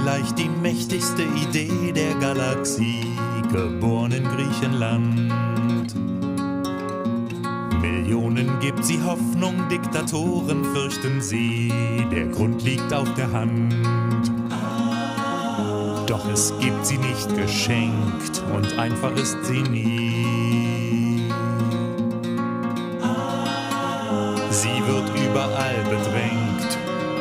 vielleicht die mächtigste Idee der Galaxie, geboren in Griechenland. Millionen gibt sie Hoffnung, Diktatoren fürchten sie, der Grund liegt auf der Hand. Doch es gibt sie nicht geschenkt und einfach ist sie nie. Sie wird überall bedrängt.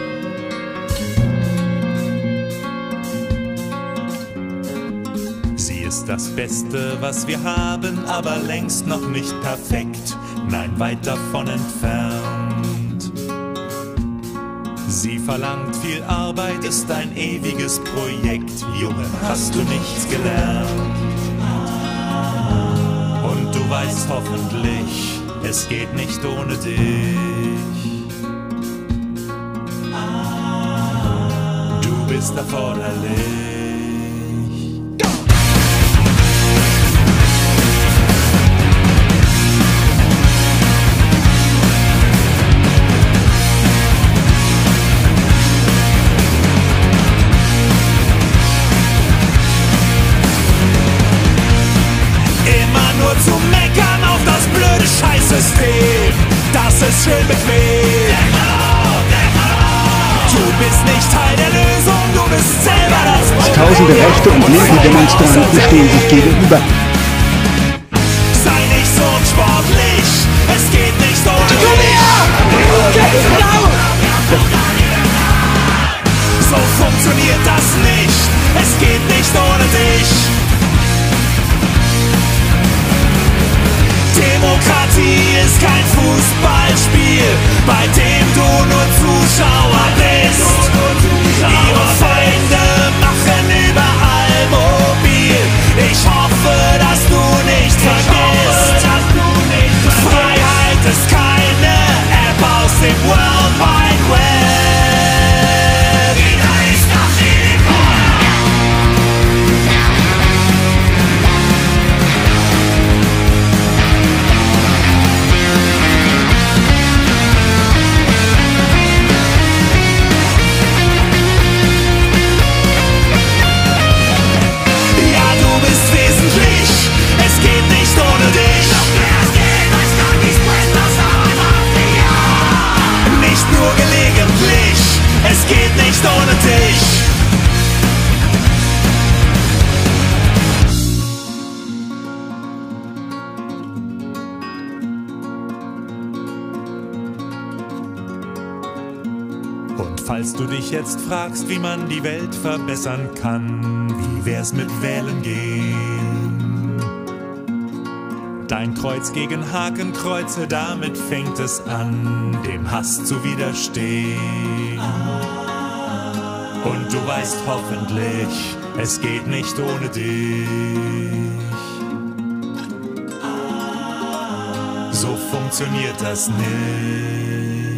Sie ist das Beste, was wir haben, aber längst noch nicht perfekt. Nein, weit davon entfernt. Sie verlangt viel Arbeit, ist ein ewiges Projekt. Junge, hast du nichts gelernt? Und du weißt hoffentlich, es geht nicht ohne dich. Du bist erforderlich. Zu meckern auf das blöde Scheißsystem, das ist schön bequem. Du bist nicht Teil der Lösung, du bist selber das Problem. Tausende rechte und linke Demonstranten stehen sich gegenüber. Sei nicht so unsportlich, es geht nicht ohne dich. So funktioniert das nicht, es geht nicht ohne dich. Demokratie ist kein Fußballspiel, bei dem du nur Zuschauer bist. Ihre Feinde machen überall mobil. Ich hoffe, dass du nicht vergisst. Freiheit ist keine App aus dem World Wide Web. Jeder ist nach es geht nicht ohne dich. Und falls du dich jetzt fragst, wie man die Welt verbessern kann, wie wär's mit Wählen gehen? Dein Kreuz gegen Hakenkreuze, damit fängt es an, dem Hass zu widerstehen. Und du weißt hoffentlich, es geht nicht ohne dich. So funktioniert das nicht.